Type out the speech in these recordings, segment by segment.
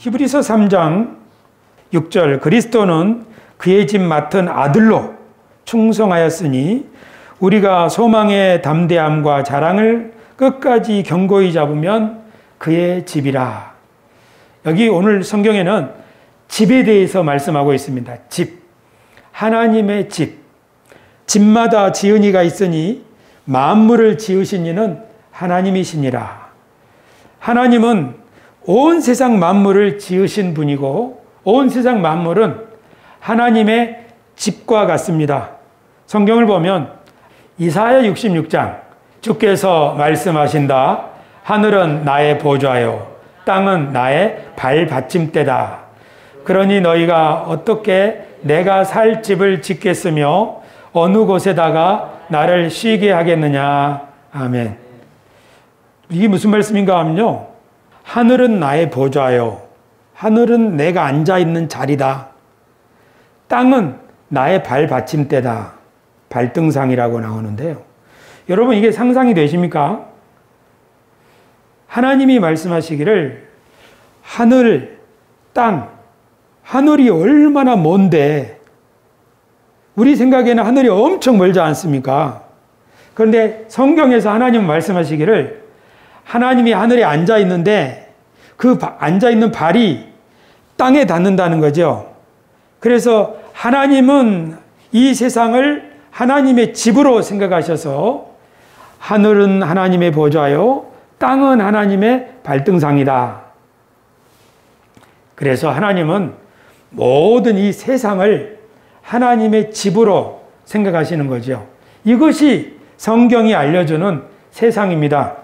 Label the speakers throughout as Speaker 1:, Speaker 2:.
Speaker 1: 히브리서 3장 6절 그리스도는 그의 집 맡은 아들로 충성하였으니 우리가 소망의 담대함과 자랑을 끝까지 견고히 잡으면 그의 집이라. 여기 오늘 성경에는 집에 대해서 말씀하고 있습니다. 집, 하나님의 집. 집마다 지은 이가 있으니 만물을 지으신 이는 하나님이시니라. 하나님은 온 세상 만물을 지으신 분이고 온 세상 만물은 하나님의 집과 같습니다. 성경을 보면 이사야 66장 주께서 말씀하신다. 하늘은 나의 보좌요 땅은 나의 발받침대다. 그러니 너희가 어떻게 내가 살 집을 짓겠으며 어느 곳에다가 나를 쉬게 하겠느냐. 아멘. 이게 무슨 말씀인가 하면요. 하늘은 나의 보좌요. 하늘은 내가 앉아있는 자리다. 땅은 나의 발받침대다. 발등상이라고 나오는데요. 여러분 이게 상상이 되십니까? 하나님이 말씀하시기를 하늘, 땅, 하늘이 얼마나 먼데 우리 생각에는 하늘이 엄청 멀지 않습니까? 그런데 성경에서 하나님은 말씀하시기를 하나님이 하늘에 앉아 있는데 그 앉아 있는 발이 땅에 닿는다는 거죠. 그래서 하나님은 이 세상을 하나님의 집으로 생각하셔서 하늘은 하나님의 보좌요, 땅은 하나님의 발등상이다. 그래서 하나님은 모든 이 세상을 하나님의 집으로 생각하시는 거죠. 이것이 성경이 알려주는 세상입니다.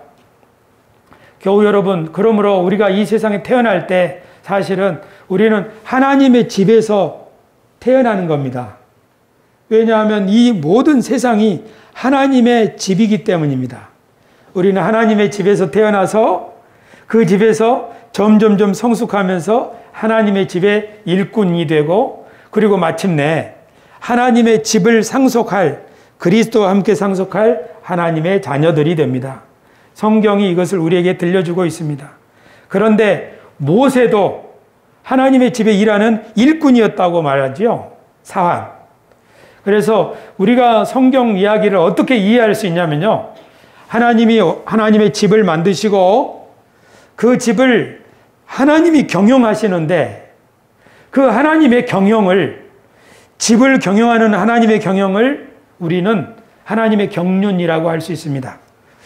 Speaker 1: 교우 여러분, 그러므로 우리가 이 세상에 태어날 때 사실은 우리는 하나님의 집에서 태어나는 겁니다. 왜냐하면 이 모든 세상이 하나님의 집이기 때문입니다. 우리는 하나님의 집에서 태어나서 그 집에서 점점점 성숙하면서 하나님의 집의 일꾼이 되고 그리고 마침내 하나님의 집을 상속할 그리스도와 함께 상속할 하나님의 자녀들이 됩니다. 성경이 이것을 우리에게 들려주고 있습니다. 그런데 모세도 하나님의 집에 일하는 일꾼이었다고 말하죠. 사환. 그래서 우리가 성경 이야기를 어떻게 이해할 수 있냐면요. 하나님이 하나님의 집을 만드시고 그 집을 하나님이 경영하시는데 그 하나님의 경영을 집을 경영하는 하나님의 경영을 우리는 하나님의 경륜이라고 할 수 있습니다.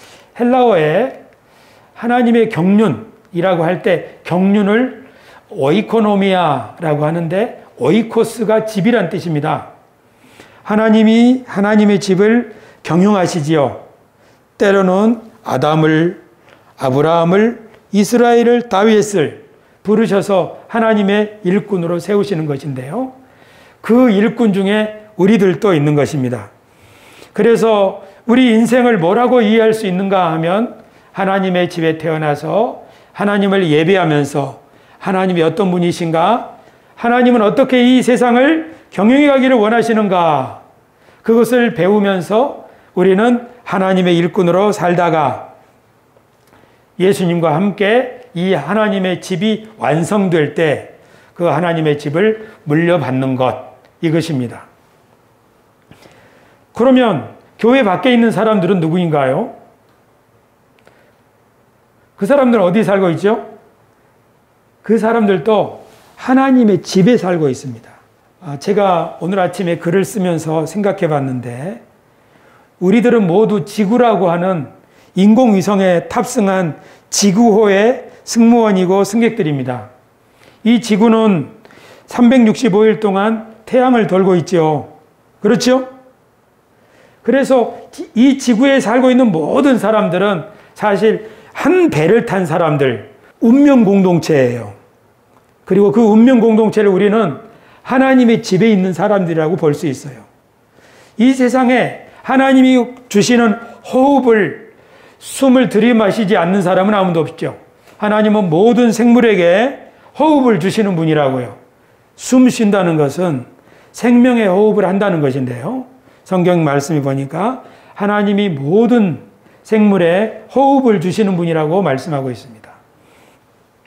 Speaker 1: 헬라어에 하나님의 경륜이라고 할 때 경륜을 오이코노미아라고 하는데 오이코스가 집이란 뜻입니다. 하나님이 하나님의 집을 경영하시지요. 때로는 아담을, 아브라함을, 이스라엘을, 다윗을 부르셔서 하나님의 일꾼으로 세우시는 것인데요. 그 일꾼 중에 우리들도 있는 것입니다. 그래서 우리 인생을 뭐라고 이해할 수 있는가 하면 하나님의 집에 태어나서 하나님을 예배하면서 하나님이 어떤 분이신가? 하나님은 어떻게 이 세상을 경영해 가기를 원하시는가? 그것을 배우면서 우리는 하나님의 일꾼으로 살다가 예수님과 함께 이 하나님의 집이 완성될 때 그 하나님의 집을 물려받는 것, 이것입니다. 그러면 교회 밖에 있는 사람들은 누구인가요? 그 사람들은 어디 살고 있죠? 그 사람들도 하나님의 집에 살고 있습니다. 제가 오늘 아침에 글을 쓰면서 생각해 봤는데 우리들은 모두 지구라고 하는 인공위성에 탑승한 지구호의 승무원이고 승객들입니다. 이 지구는 365일 동안 태양을 돌고 있죠. 그렇죠? 그래서 이 지구에 살고 있는 모든 사람들은 사실 한 배를 탄 사람들, 운명 공동체예요. 그리고 그 운명 공동체를 우리는 하나님의 집에 있는 사람들이라고 볼 수 있어요. 이 세상에 하나님이 주시는 호흡을, 숨을 들이마시지 않는 사람은 아무도 없죠. 하나님은 모든 생물에게 호흡을 주시는 분이라고요. 숨 쉰다는 것은 생명의 호흡을 한다는 것인데요. 성경 말씀이 보니까 하나님이 모든 생물에 호흡을 주시는 분이라고 말씀하고 있습니다.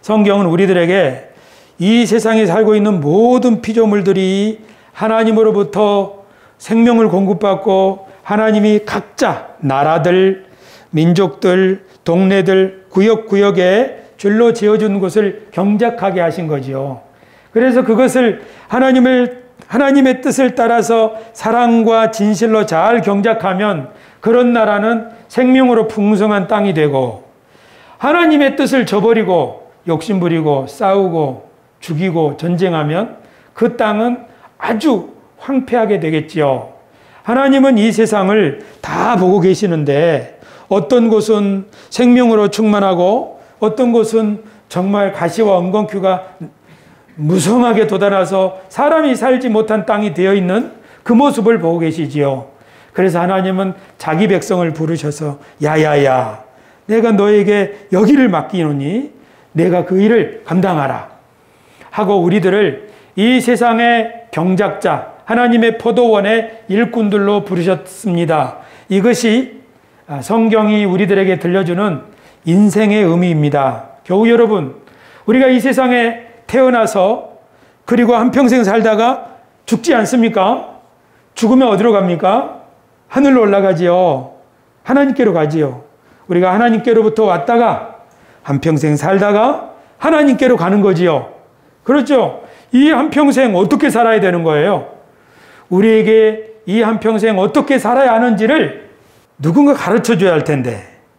Speaker 1: 성경은 우리들에게 이 세상에 살고 있는 모든 피조물들이 하나님으로부터 생명을 공급받고 하나님이 각자 나라들, 민족들, 동네들, 구역구역에 줄로 지어준 것을 경작하게 하신 거지요. 그래서 그것을 하나님의 뜻을 따라서 사랑과 진실로 잘 경작하면 그런 나라는 생명으로 풍성한 땅이 되고, 하나님의 뜻을 저버리고 욕심부리고 싸우고 죽이고 전쟁하면 그 땅은 아주 황폐하게 되겠지요. 하나님은 이 세상을 다 보고 계시는데 어떤 곳은 생명으로 충만하고 어떤 곳은 정말 가시와 엉겅퀴가 무성하게 돋아나서 사람이 살지 못한 땅이 되어 있는 그 모습을 보고 계시지요. 그래서 하나님은 자기 백성을 부르셔서 야야야, 내가 너에게 여기를 맡기노니 내가 그 일을 감당하라 하고 우리들을 이 세상의 경작자, 하나님의 포도원의 일꾼들로 부르셨습니다. 이것이 성경이 우리들에게 들려주는 인생의 의미입니다. 교우 여러분, 우리가 이 세상에 태어나서 그리고 한평생 살다가 죽지 않습니까? 죽으면 어디로 갑니까? 하늘로 올라가지요. 하나님께로 가지요. 우리가 하나님께로부터 왔다가 한평생 살다가 하나님께로 가는 거지요. 그렇죠? 이 한평생 어떻게 살아야 되는 거예요? 우리에게 이 한평생 어떻게 살아야 하는지를 누군가 가르쳐 줘야 할 텐데,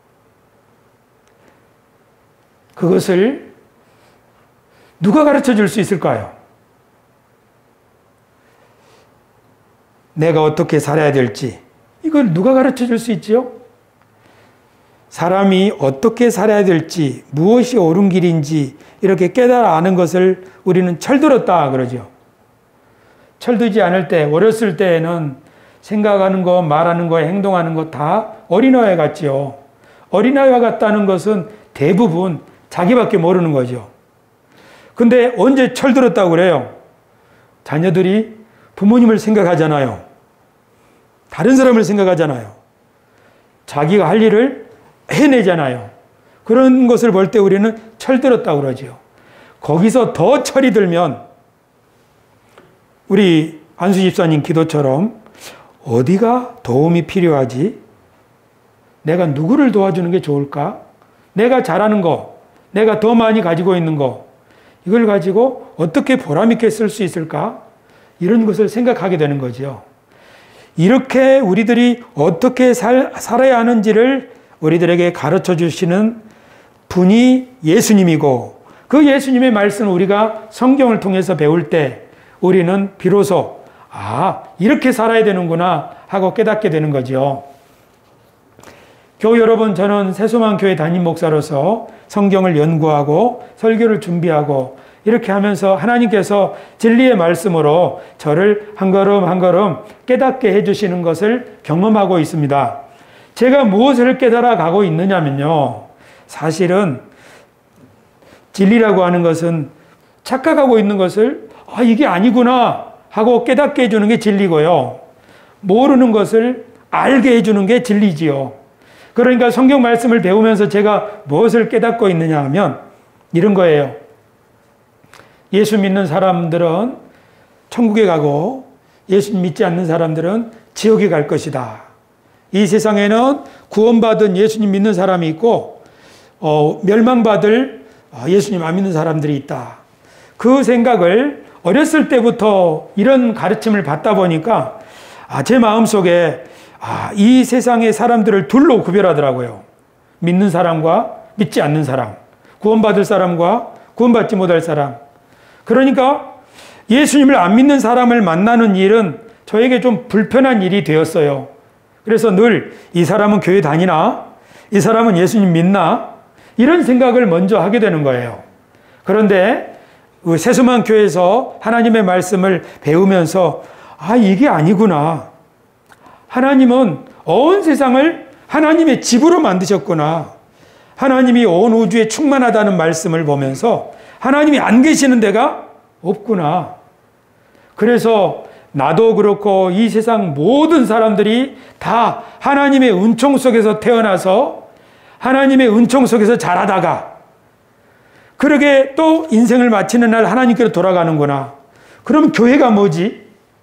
Speaker 1: 그것을 누가 가르쳐 줄 수 있을까요? 내가 어떻게 살아야 될지 이걸 누가 가르쳐 줄 수 있지요? 사람이 어떻게 살아야 될지, 무엇이 옳은 길인지 이렇게 깨달아 아는 것을 우리는 철들었다 그러죠. 철들지 않을 때, 어렸을 때에는 생각하는 거, 말하는 거, 행동하는 거 다 어린아이 같지요. 어린아이와 같다는 것은 대부분 자기밖에 모르는 거죠. 근데 언제 철들었다고 그래요? 자녀들이 부모님을 생각하잖아요. 다른 사람을 생각하잖아요. 자기가 할 일을 해내잖아요. 그런 것을 볼 때 우리는 철들었다고 그러죠. 거기서 더 철이 들면 우리 안수 집사님 기도처럼 어디가 도움이 필요하지? 내가 누구를 도와주는 게 좋을까? 내가 잘하는 거, 내가 더 많이 가지고 있는 거, 이걸 가지고 어떻게 보람있게 쓸 수 있을까? 이런 것을 생각하게 되는 거죠. 이렇게 우리들이 어떻게 살아야 하는지를 우리들에게 가르쳐 주시는 분이 예수님이고, 그 예수님의 말씀을 우리가 성경을 통해서 배울 때 우리는 비로소 이렇게 살아야 되는구나 하고 깨닫게 되는 거죠. 교우 여러분, 저는 새소망교회 담임 목사로서 성경을 연구하고 설교를 준비하고 이렇게 하면서 하나님께서 진리의 말씀으로 저를 한 걸음 한 걸음 깨닫게 해주시는 것을 경험하고 있습니다. 제가 무엇을 깨달아 가고 있느냐면요, 사실은 진리라고 하는 것은 착각하고 있는 것을 이게 아니구나 하고 깨닫게 해주는 게 진리고요, 모르는 것을 알게 해주는 게 진리지요. 그러니까 성경 말씀을 배우면서 제가 무엇을 깨닫고 있느냐 하면 이런 거예요. 예수 믿는 사람들은 천국에 가고 예수 믿지 않는 사람들은 지옥에 갈 것이다. 이 세상에는 구원받은 예수님 믿는 사람이 있고 멸망받을 예수님 안 믿는 사람들이 있다. 그 생각을 어렸을 때부터 이런 가르침을 받다 보니까 제 마음속에 이 세상의 사람들을 둘로 구별하더라고요. 믿는 사람과 믿지 않는 사람, 구원받을 사람과 구원받지 못할 사람. 그러니까 예수님을 안 믿는 사람을 만나는 일은 저에게 좀 불편한 일이 되었어요. 그래서 늘 이 사람은 교회 다니나? 이 사람은 예수님 믿나? 이런 생각을 먼저 하게 되는 거예요. 그런데 새수만 교회에서 하나님의 말씀을 배우면서 이게 아니구나. 하나님은 온 세상을 하나님의 집으로 만드셨구나. 하나님이 온 우주에 충만하다는 말씀을 보면서 하나님이 안 계시는 데가 없구나. 그래서 나도 그렇고 이 세상 모든 사람들이 다 하나님의 은총 속에서 태어나서 하나님의 은총 속에서 자라다가 그러게 또 인생을 마치는 날 하나님께로 돌아가는구나. 그럼 교회가 뭐지?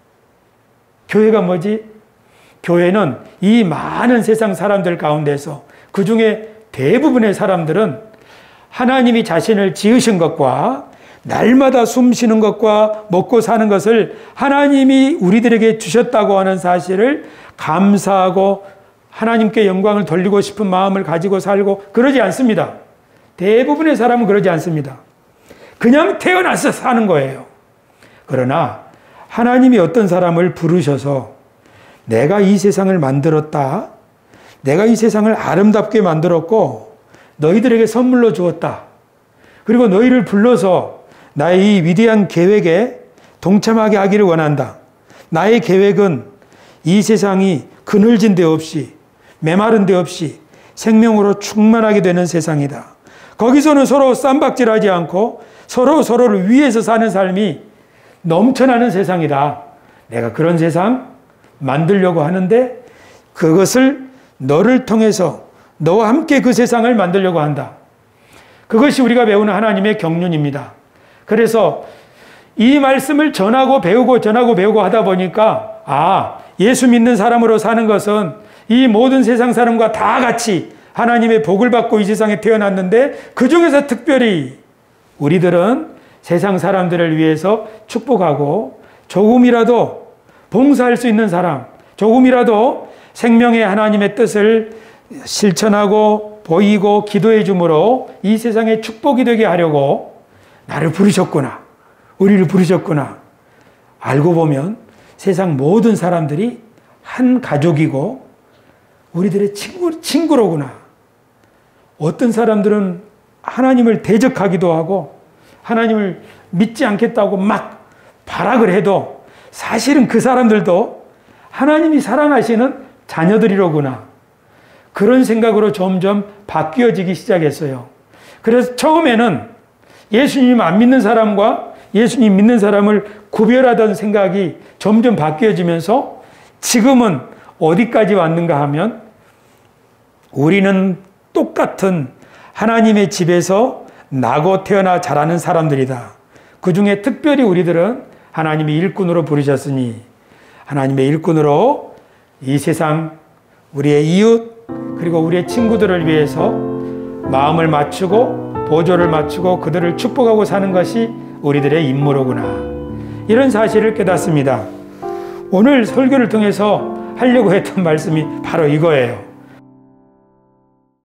Speaker 1: 교회가 뭐지? 교회는 이 많은 세상 사람들 가운데서 그 중에 대부분의 사람들은 하나님이 자신을 지으신 것과 날마다 숨 쉬는 것과 먹고 사는 것을 하나님이 우리들에게 주셨다고 하는 사실을 감사하고 하나님께 영광을 돌리고 싶은 마음을 가지고 살고 그러지 않습니다. 대부분의 사람은 그러지 않습니다. 그냥 태어나서 사는 거예요. 그러나 하나님이 어떤 사람을 부르셔서 내가 이 세상을 만들었다. 내가 이 세상을 아름답게 만들었고 너희들에게 선물로 주었다. 그리고 너희를 불러서 나의 이 위대한 계획에 동참하게 하기를 원한다. 나의 계획은 이 세상이 그늘진 데 없이 메마른 데 없이 생명으로 충만하게 되는 세상이다. 거기서는 서로 쌈박질하지 않고 서로를 위해서 사는 삶이 넘쳐나는 세상이다. 내가 그런 세상 만들려고 하는데 그것을 너를 통해서 너와 함께 그 세상을 만들려고 한다. 그것이 우리가 배우는 하나님의 경륜입니다. 그래서 이 말씀을 전하고 배우고 하다 보니까 예수 믿는 사람으로 사는 것은 이 모든 세상 사람과 다 같이 하나님의 복을 받고 이 세상에 태어났는데 그 중에서 특별히 우리들은 세상 사람들을 위해서 축복하고 조금이라도 봉사할 수 있는 사람, 조금이라도 생명의 하나님의 뜻을 실천하고 보이고 기도해 주므로 이 세상에 축복이 되게 하려고 나를 부르셨구나. 우리를 부르셨구나. 알고 보면 세상 모든 사람들이 한 가족이고 우리들의 친구로구나. 어떤 사람들은 하나님을 대적하기도 하고 하나님을 믿지 않겠다고 막 발악을 해도 사실은 그 사람들도 하나님이 사랑하시는 자녀들이로구나. 그런 생각으로 점점 바뀌어지기 시작했어요. 그래서 처음에는 예수님 안 믿는 사람과 예수님 믿는 사람을 구별하던 생각이 점점 바뀌어지면서 지금은 어디까지 왔는가 하면 우리는 똑같은 하나님의 집에서 나고 태어나 자라는 사람들이다. 그 중에 특별히 우리들은 하나님의 일꾼으로 부르셨으니 하나님의 일꾼으로 이 세상 우리의 이웃 그리고 우리의 친구들을 위해서 마음을 맞추고 보조를 맞추고 그들을 축복하고 사는 것이 우리들의 임무로구나. 이런 사실을 깨닫습니다. 오늘 설교를 통해서 하려고 했던 말씀이 바로 이거예요.